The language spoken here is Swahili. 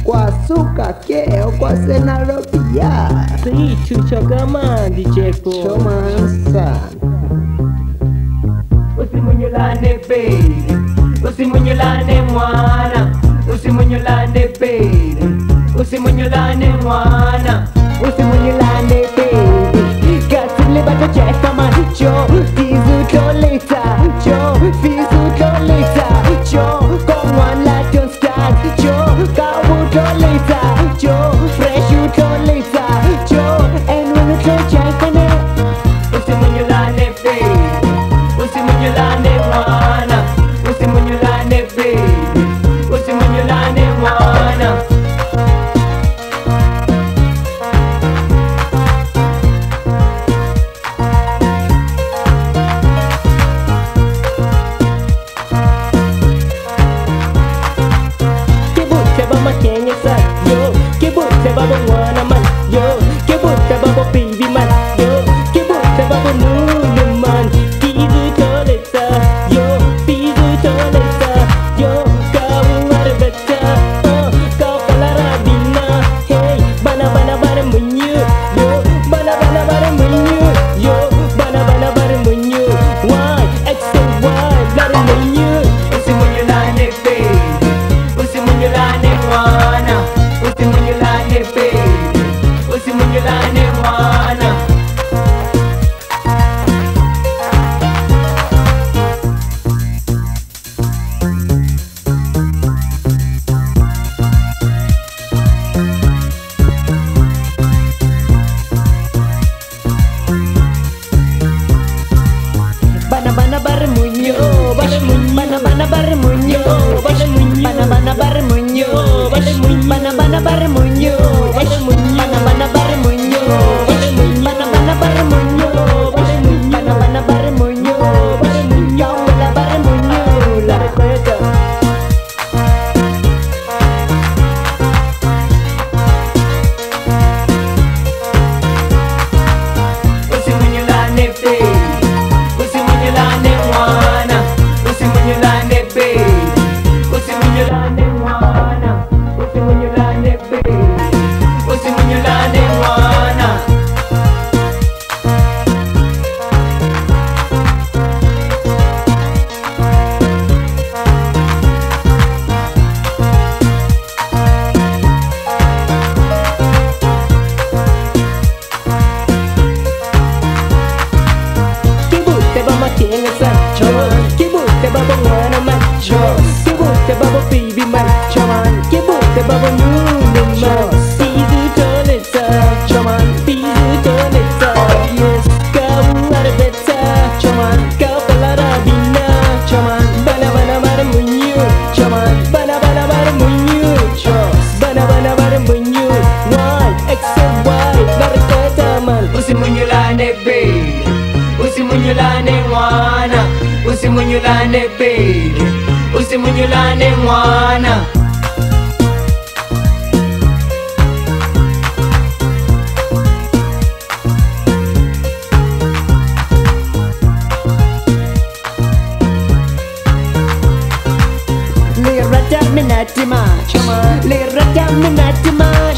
kwa suka keo kwa senarobia Si chuchogama DJ Po chomansa Usimunyulane baby, usimunyulane mwana, usimunyulane baby, usimunyulane mwana, usimunyulane baby. Kasile bato cheka macho, fizu tolita, cho, fizu tolita, cho, come on like don't start, cho, kawu tolita, cho, fresh you tolita, cho, and when you try cheka ne, usimunyulane baby. Usimunyulane mwana, usimunyulane baby, usimunyulane mwana. Kibute baba Kenya sa, yo, kibute baba mwana man, yo, kibute baba baby man, yo, kibute baba nunu man. Bana barmunyo, bana barmunyo, bana barmunyo, bana barmunyo, bana barmunyo, bana barmunyo, bana barmunyo, bana barmunyo, la recuerda. Usimunyulane baby, usimunyulane mwana, usimunyulane baby, usimunyulane mwana, usimunyulane baby, usimunyulane mwana. Kibute baba Kenya sa, cho, kibute baba mwana man, cho, kibute baba baby man, cho man, kibute baba nunu man, fizu tolita, cho man, fizu tolita, yes, kau arbeta, cho man, kau pelarabina, cho man, bana barmunyu, cho man, bana barmunyu, cho, bana barmunyu, one, XY, barkata man, usimunyulane baby. Usimunyulane mwana, usimunyulane baby, usimunyulane mwana. Liraja minatima, chama, liraja minatima.